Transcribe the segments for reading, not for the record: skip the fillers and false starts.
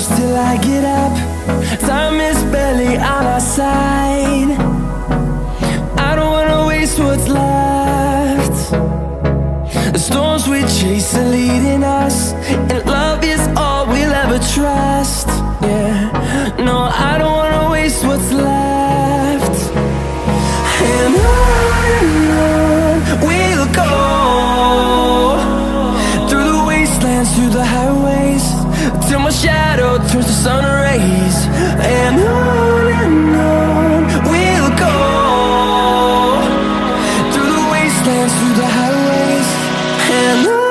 close till I get up. Time is barely on our side. I don't wanna waste what's left. The storms we chase are leading us, and love is all we'll ever trust. Yeah, no, I don't wanna waste what's left. And on we'll go, through the wastelands, through the highways, till my shadow turns to sun rays. And on we'll go, through the wastelands, through the highways, and on we'll go.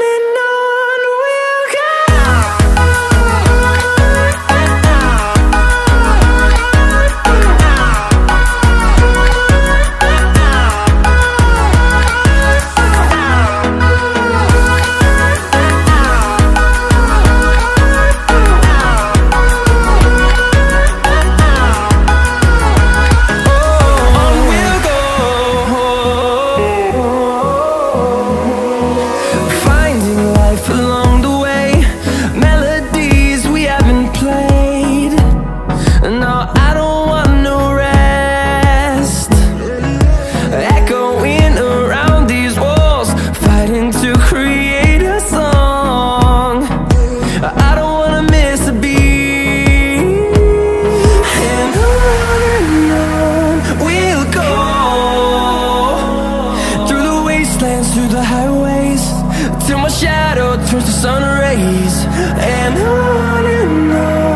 Along the way, melodies we haven't played. No, I don't want no rest. Echoing around these walls, fighting to create a song. I don't wanna miss a beat. And on we'll go, through the wastelands, through the highways, till my shadow turns to sun rays. And on